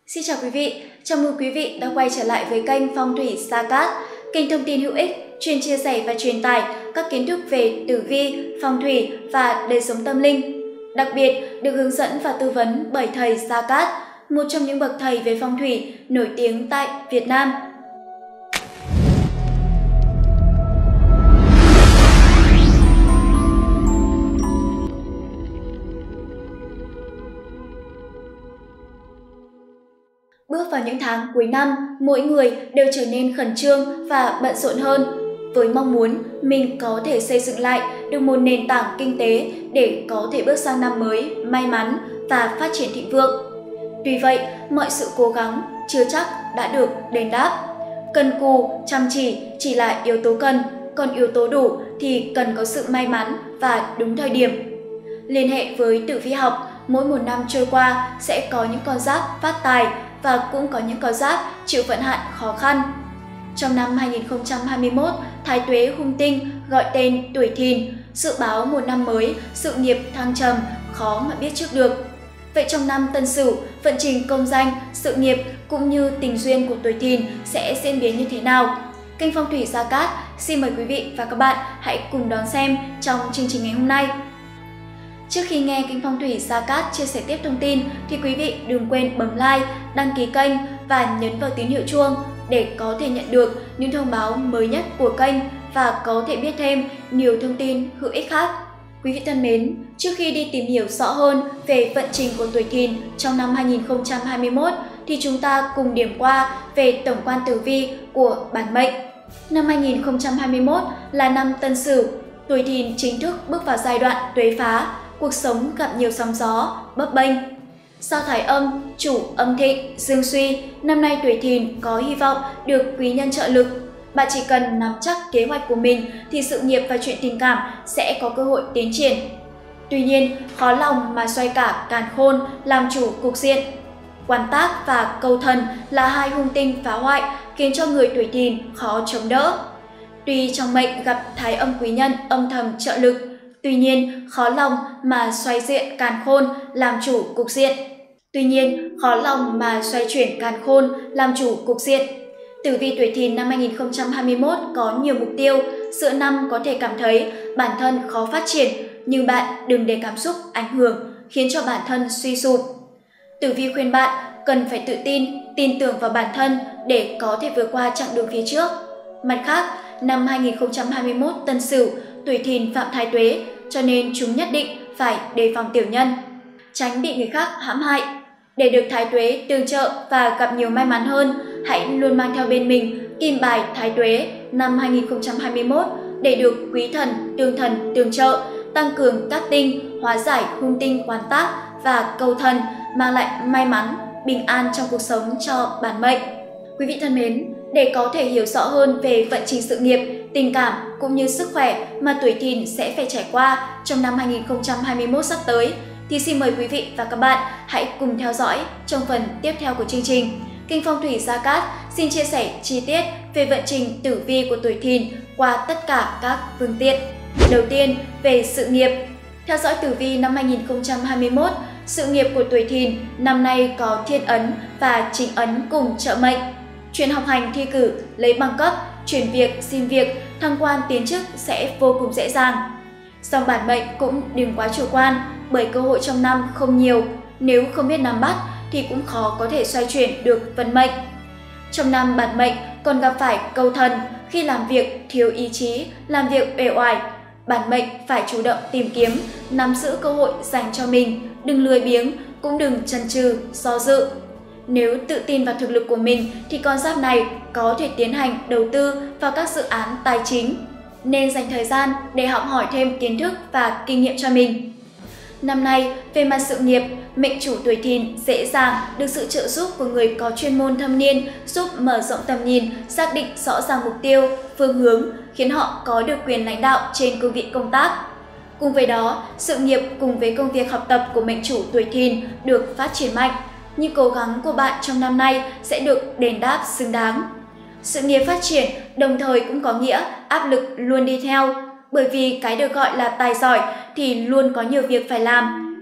Xin chào quý vị, chào mừng quý vị đã quay trở lại với kênh Phong thủy Sa Cát, kênh thông tin hữu ích, chuyên chia sẻ và truyền tải các kiến thức về tử vi, phong thủy và đời sống tâm linh. Đặc biệt được hướng dẫn và tư vấn bởi thầy Sa Cát, một trong những bậc thầy về phong thủy nổi tiếng tại Việt Nam. Bước vào những tháng cuối năm, mỗi người đều trở nên khẩn trương và bận rộn hơn, với mong muốn mình có thể xây dựng lại được một nền tảng kinh tế để có thể bước sang năm mới may mắn và phát triển thịnh vượng. Tuy vậy, mọi sự cố gắng chưa chắc đã được đền đáp. Cần cù, chăm chỉ là yếu tố cần, còn yếu tố đủ thì cần có sự may mắn và đúng thời điểm. Liên hệ với tử vi học, mỗi một năm trôi qua sẽ có những con giáp phát tài và cũng có những con giáp chịu vận hạn khó khăn. Trong năm 2021, Thái Tuế hung tinh gọi tên tuổi Thìn, dự báo một năm mới, sự nghiệp thăng trầm, khó mà biết trước được. Vậy trong năm Tân Sửu, vận trình công danh, sự nghiệp cũng như tình duyên của tuổi Thìn sẽ diễn biến như thế nào? Kênh Phong thủy Sa Cát xin mời quý vị và các bạn hãy cùng đón xem trong chương trình ngày hôm nay. Trước khi nghe kênh Phong thủy Sa Cát chia sẻ tiếp thông tin thì quý vị đừng quên bấm like, đăng ký kênh và nhấn vào tín hiệu chuông để có thể nhận được những thông báo mới nhất của kênh và có thể biết thêm nhiều thông tin hữu ích khác. Quý vị thân mến, trước khi đi tìm hiểu rõ hơn về vận trình của tuổi Thìn trong năm 2021 thì chúng ta cùng điểm qua về tổng quan tử vi của bản mệnh. Năm 2021 là năm Tân Sửu, tuổi Thìn chính thức bước vào giai đoạn tuế phá, cuộc sống gặp nhiều sóng gió, bấp bênh. Sao Thái Âm, chủ âm thịnh, dương suy, năm nay tuổi Thìn có hy vọng được quý nhân trợ lực. Bạn chỉ cần nắm chắc kế hoạch của mình thì sự nghiệp và chuyện tình cảm sẽ có cơ hội tiến triển. Tuy nhiên, khó lòng mà xoay cả càn khôn làm chủ cục diện. Quan Tác và Câu Thần là hai hung tinh phá hoại khiến cho người tuổi Thìn khó chống đỡ. Tuy trong mệnh gặp Thái Âm quý nhân âm thầm trợ lực, tuy nhiên khó lòng mà xoay diện càn khôn làm chủ cục diện. Tử vi tuổi Thìn năm 2021 có nhiều mục tiêu, giữa năm có thể cảm thấy bản thân khó phát triển, nhưng bạn đừng để cảm xúc ảnh hưởng khiến cho bản thân suy sụp. Tử vi khuyên bạn cần phải tự tin tưởng vào bản thân để có thể vượt qua chặng đường phía trước. Mặt khác, năm 2021 Tân Sửu, tuổi Thìn phạm Thái Tuế, cho nên chúng nhất định phải đề phòng tiểu nhân, tránh bị người khác hãm hại. Để được Thái Tuế tương trợ và gặp nhiều may mắn hơn, hãy luôn mang theo bên mình kim bài Thái Tuế năm 2021 để được quý thần tương trợ, tăng cường các tinh, hóa giải hung tinh Quan Tác và Câu Thần, mang lại may mắn, bình an trong cuộc sống cho bản mệnh. Quý vị thân mến, để có thể hiểu rõ hơn về vận trình sự nghiệp, tình cảm cũng như sức khỏe mà tuổi Thìn sẽ phải trải qua trong năm 2021 sắp tới, thì xin mời quý vị và các bạn hãy cùng theo dõi trong phần tiếp theo của chương trình. Kênh Phong thủy Sa Cát xin chia sẻ chi tiết về vận trình tử vi của tuổi Thìn qua tất cả các phương tiện. Đầu tiên, về sự nghiệp. Theo dõi tử vi năm 2021, sự nghiệp của tuổi Thìn năm nay có thiên ấn và chính ấn cùng trợ mệnh. Chuyện học hành thi cử, lấy bằng cấp, chuyển việc, xin việc, thăng quan tiến chức sẽ vô cùng dễ dàng. Song bản mệnh cũng đừng quá chủ quan, bởi cơ hội trong năm không nhiều, nếu không biết nắm bắt thì cũng khó có thể xoay chuyển được vận mệnh. Trong năm bản mệnh còn gặp phải Câu Thần, khi làm việc thiếu ý chí, làm việc uể oải. Bản mệnh phải chủ động tìm kiếm, nắm giữ cơ hội dành cho mình, đừng lười biếng, cũng đừng chần chừ, do dự. Nếu tự tin vào thực lực của mình thì con giáp này có thể tiến hành đầu tư vào các dự án tài chính, nên dành thời gian để học hỏi thêm kiến thức và kinh nghiệm cho mình. Năm nay, về mặt sự nghiệp, mệnh chủ tuổi Thìn dễ dàng được sự trợ giúp của người có chuyên môn thâm niên giúp mở rộng tầm nhìn, xác định rõ ràng mục tiêu, phương hướng, khiến họ có được quyền lãnh đạo trên cương vị công tác. Cùng với đó, sự nghiệp cùng với công việc học tập của mệnh chủ tuổi Thìn được phát triển mạnh, nhưng cố gắng của bạn trong năm nay sẽ được đền đáp xứng đáng. Sự nghiệp phát triển đồng thời cũng có nghĩa áp lực luôn đi theo, bởi vì cái được gọi là tài giỏi thì luôn có nhiều việc phải làm.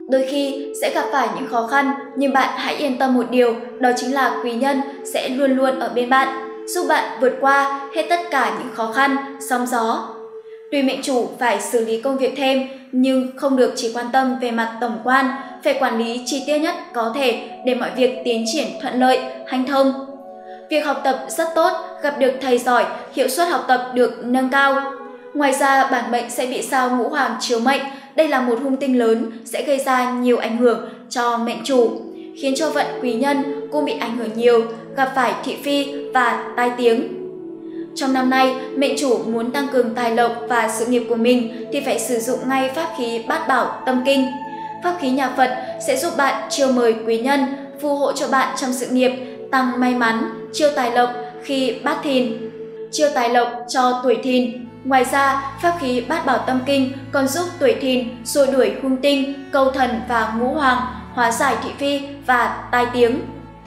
Đôi khi sẽ gặp phải những khó khăn, nhưng bạn hãy yên tâm một điều, đó chính là quý nhân sẽ luôn luôn ở bên bạn, giúp bạn vượt qua hết tất cả những khó khăn, sóng gió. Tuy mệnh chủ phải xử lý công việc thêm, nhưng không được chỉ quan tâm về mặt tổng quan, phải quản lý chi tiết nhất có thể để mọi việc tiến triển thuận lợi, hanh thông. Việc học tập rất tốt, gặp được thầy giỏi, hiệu suất học tập được nâng cao. Ngoài ra, bản mệnh sẽ bị sao ngũ hoàng chiếu mệnh, đây là một hung tinh lớn sẽ gây ra nhiều ảnh hưởng cho mệnh chủ, khiến cho vận quý nhân cũng bị ảnh hưởng nhiều, gặp phải thị phi và tai tiếng. Trong năm nay, mệnh chủ muốn tăng cường tài lộc và sự nghiệp của mình thì phải sử dụng ngay pháp khí Bát Bảo Tâm Kinh. Pháp khí nhà Phật sẽ giúp bạn chiêu mời quý nhân, phù hộ cho bạn trong sự nghiệp, tăng may mắn, chiêu tài lộc khi Bát Thìn, chiêu tài lộc cho tuổi Thìn. Ngoài ra, pháp khí Bát Bảo Tâm Kinh còn giúp tuổi Thìn xua đuổi hung tinh, câu thần và ngũ hoàng, hóa giải thị phi và tai tiếng.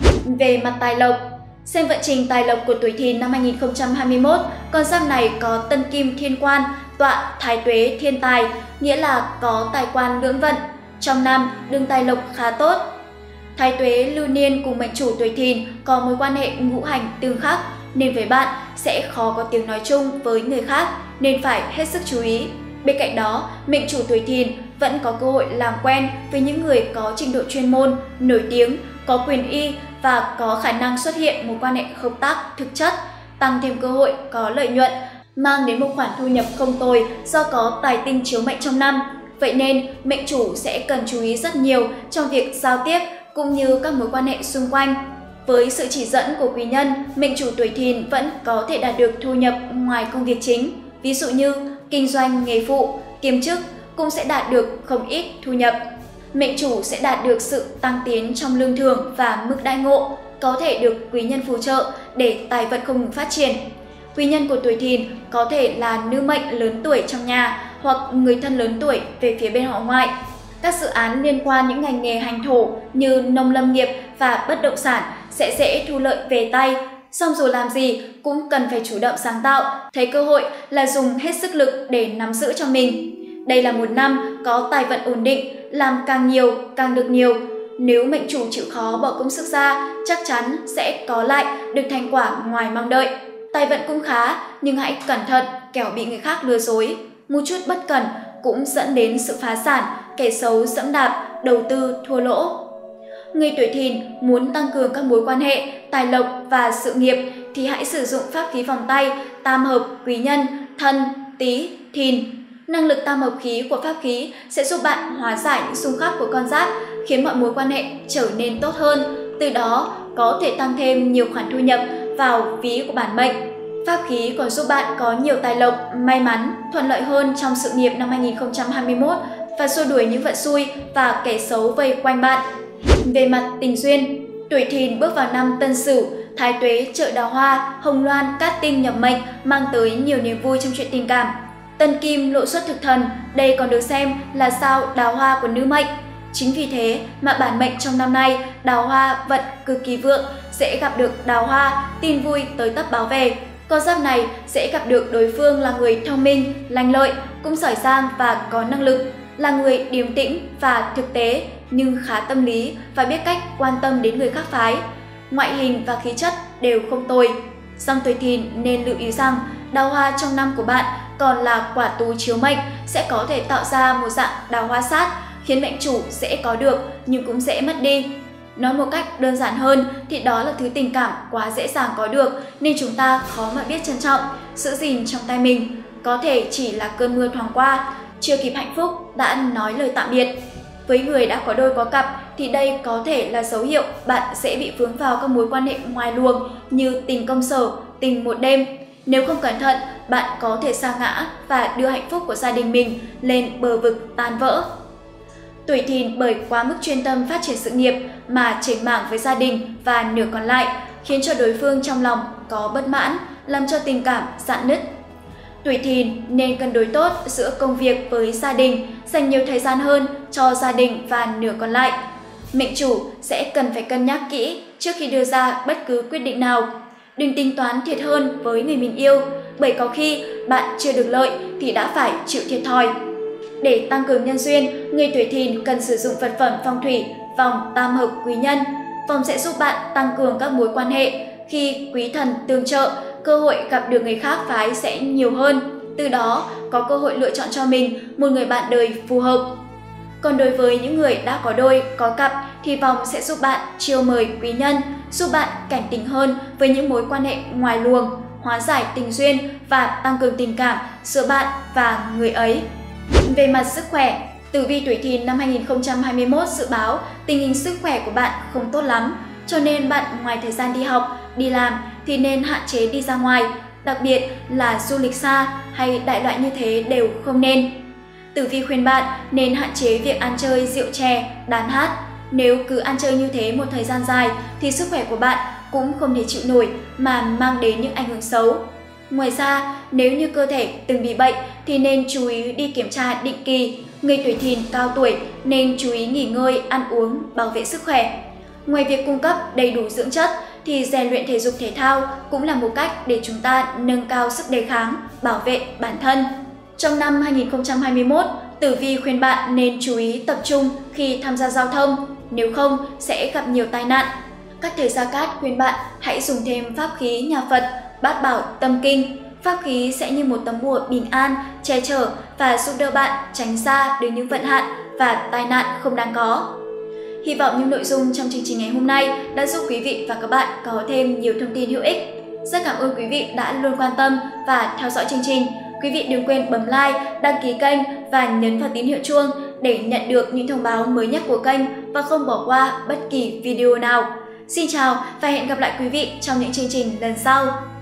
Về mặt tài lộc, xem vận trình tài lộc của tuổi Thìn năm 2021, con giáp này có Tân Kim Thiên Quan, tọa Thái Tuế Thiên Tài, nghĩa là có tài quan lưỡng vận. Trong năm, đường tài lộc khá tốt. Thái Tuế lưu niên cùng mệnh chủ tuổi Thìn có mối quan hệ ngũ hành tương khắc, nên với bạn sẽ khó có tiếng nói chung với người khác, nên phải hết sức chú ý. Bên cạnh đó, mệnh chủ tuổi Thìn vẫn có cơ hội làm quen với những người có trình độ chuyên môn, nổi tiếng, có quyền uy và có khả năng xuất hiện mối quan hệ hợp tác thực chất, tăng thêm cơ hội có lợi nhuận, mang đến một khoản thu nhập không tồi do có tài tinh chiếu mệnh trong năm. Vậy nên, mệnh chủ sẽ cần chú ý rất nhiều trong việc giao tiếp cũng như các mối quan hệ xung quanh. Với sự chỉ dẫn của quý nhân, mệnh chủ tuổi Thìn vẫn có thể đạt được thu nhập ngoài công việc chính. Ví dụ như kinh doanh nghề phụ, kiêm chức cũng sẽ đạt được không ít thu nhập. Mệnh chủ sẽ đạt được sự tăng tiến trong lương thưởng và mức đãi ngộ, có thể được quý nhân phù trợ để tài vận không ngừng phát triển. Quý nhân của tuổi Thìn có thể là nữ mệnh lớn tuổi trong nhà hoặc người thân lớn tuổi về phía bên họ ngoại. Các dự án liên quan những ngành nghề hành thổ như nông lâm nghiệp và bất động sản sẽ dễ thu lợi về tay. Song dù làm gì cũng cần phải chủ động sáng tạo, thấy cơ hội là dùng hết sức lực để nắm giữ cho mình. Đây là một năm có tài vận ổn định, làm càng nhiều càng được nhiều. Nếu mệnh chủ chịu khó bỏ công sức ra, chắc chắn sẽ có lại được thành quả ngoài mong đợi. Tài vận cũng khá, nhưng hãy cẩn thận kẻo bị người khác lừa dối. Một chút bất cẩn cũng dẫn đến sự phá sản, kẻ xấu dẫm đạp, đầu tư thua lỗ. Người tuổi Thìn muốn tăng cường các mối quan hệ, tài lộc và sự nghiệp thì hãy sử dụng pháp khí vòng tay tam hợp quý nhân Thân, Tý, Thìn. Năng lực tam hợp khí của pháp khí sẽ giúp bạn hóa giải những xung khắc của con giáp, khiến mọi mối quan hệ trở nên tốt hơn, từ đó có thể tăng thêm nhiều khoản thu nhập vào ví của bản mệnh. Pháp khí còn giúp bạn có nhiều tài lộc, may mắn, thuận lợi hơn trong sự nghiệp năm 2021 và xua đuổi những vận xui và kẻ xấu vây quanh bạn. Về mặt tình duyên, tuổi Thìn bước vào năm Tân Sửu, Thái Tuế trợ đào hoa, hồng loan, cát tinh nhập mệnh mang tới nhiều niềm vui trong chuyện tình cảm. Tân Kim lộ xuất thực thần, đây còn được xem là sao đào hoa của nữ mệnh. Chính vì thế mà bản mệnh trong năm nay đào hoa vận cực kỳ vượng, sẽ gặp được đào hoa, tin vui tới tấp báo về. Con giáp này sẽ gặp được đối phương là người thông minh, lanh lợi, cũng giỏi giang và có năng lực, là người điềm tĩnh và thực tế nhưng khá tâm lý và biết cách quan tâm đến người khác phái. Ngoại hình và khí chất đều không tồi. Song tuổi Thìn nên lưu ý rằng đào hoa trong năm của bạn còn là quả tú chiếu mệnh, sẽ có thể tạo ra một dạng đào hoa sát, khiến mệnh chủ sẽ có được nhưng cũng dễ mất đi. Nói một cách đơn giản hơn thì đó là thứ tình cảm quá dễ dàng có được, nên chúng ta khó mà biết trân trọng, giữ gìn trong tay mình. Có thể chỉ là cơn mưa thoáng qua, chưa kịp hạnh phúc đã nói lời tạm biệt. Với người đã có đôi có cặp thì đây có thể là dấu hiệu bạn sẽ bị vướng vào các mối quan hệ ngoài luồng như tình công sở, tình một đêm. Nếu không cẩn thận, bạn có thể sa ngã và đưa hạnh phúc của gia đình mình lên bờ vực tan vỡ. Tuổi Thìn bởi quá mức chuyên tâm phát triển sự nghiệp mà chểnh mảng với gia đình và nửa còn lại, khiến cho đối phương trong lòng có bất mãn, làm cho tình cảm rạn nứt. Tuổi Thìn nên cân đối tốt giữa công việc với gia đình, dành nhiều thời gian hơn cho gia đình và nửa còn lại. Mệnh chủ sẽ cần phải cân nhắc kỹ trước khi đưa ra bất cứ quyết định nào. Đừng tính toán thiệt hơn với người mình yêu, bởi có khi bạn chưa được lợi thì đã phải chịu thiệt thòi. Để tăng cường nhân duyên, người tuổi Thìn cần sử dụng vật phẩm phong thủy vòng tam hợp quý nhân. Vòng sẽ giúp bạn tăng cường các mối quan hệ. Khi quý thần tương trợ, cơ hội gặp được người khác phái sẽ nhiều hơn. Từ đó, có cơ hội lựa chọn cho mình một người bạn đời phù hợp. Còn đối với những người đã có đôi, có cặp thì vòng sẽ giúp bạn chiêu mời quý nhân, giúp bạn cảnh tỉnh hơn với những mối quan hệ ngoài luồng, hóa giải tình duyên và tăng cường tình cảm giữa bạn và người ấy. Về mặt sức khỏe, tử vi tuổi Thìn năm 2021 dự báo tình hình sức khỏe của bạn không tốt lắm, cho nên bạn ngoài thời gian đi học, đi làm thì nên hạn chế đi ra ngoài, đặc biệt là du lịch xa hay đại loại như thế đều không nên. Tử vi khuyên bạn nên hạn chế việc ăn chơi rượu chè, đàn hát. Nếu cứ ăn chơi như thế một thời gian dài thì sức khỏe của bạn cũng không thể chịu nổi mà mang đến những ảnh hưởng xấu. Ngoài ra, nếu như cơ thể từng bị bệnh thì nên chú ý đi kiểm tra định kỳ. Người tuổi Thìn cao tuổi nên chú ý nghỉ ngơi, ăn uống, bảo vệ sức khỏe. Ngoài việc cung cấp đầy đủ dưỡng chất thì rèn luyện thể dục thể thao cũng là một cách để chúng ta nâng cao sức đề kháng, bảo vệ bản thân. Trong năm 2021, tử vi khuyên bạn nên chú ý tập trung khi tham gia giao thông, nếu không sẽ gặp nhiều tai nạn. Các thầy Gia Cát khuyên bạn hãy dùng thêm pháp khí nhà Phật, Bát Bảo Tâm Kinh. Pháp khí sẽ như một tấm bùa bình an, che chở và giúp đỡ bạn tránh xa được những vận hạn và tai nạn không đáng có. Hy vọng những nội dung trong chương trình ngày hôm nay đã giúp quý vị và các bạn có thêm nhiều thông tin hữu ích. Rất cảm ơn quý vị đã luôn quan tâm và theo dõi chương trình. Quý vị đừng quên bấm like, đăng ký kênh và nhấn vào tín hiệu chuông để nhận được những thông báo mới nhất của kênh và không bỏ qua bất kỳ video nào. Xin chào và hẹn gặp lại quý vị trong những chương trình lần sau.